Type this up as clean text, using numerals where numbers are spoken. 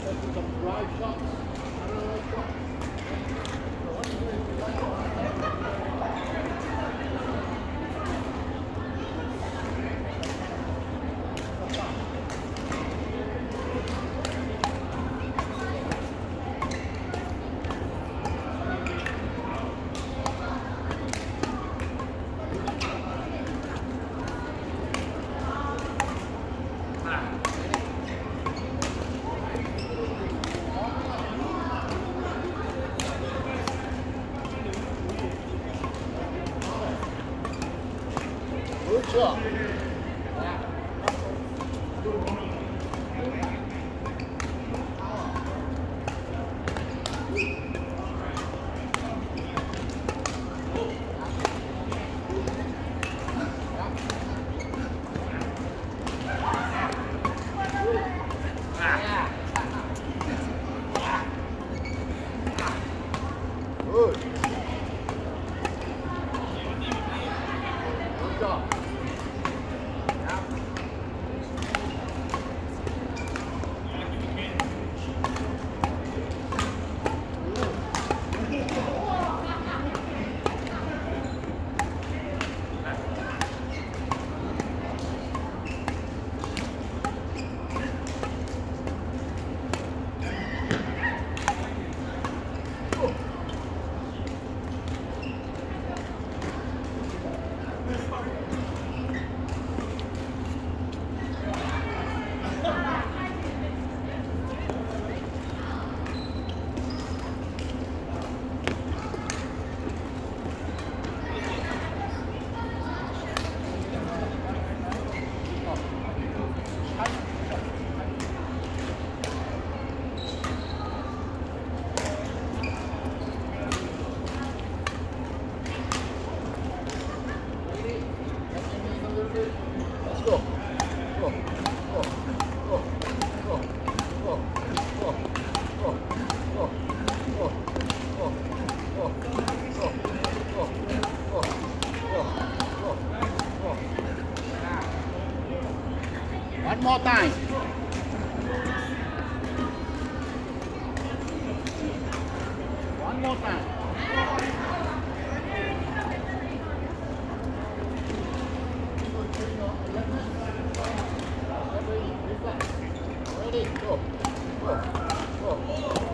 Good job. Good. Good job. Let's go. Go. Go. Go. Go. Go. Go. Go. Go. Go. Go. Go. Go. Go. Go. Go. Go. One more time. One more time. Ready, go, go, go.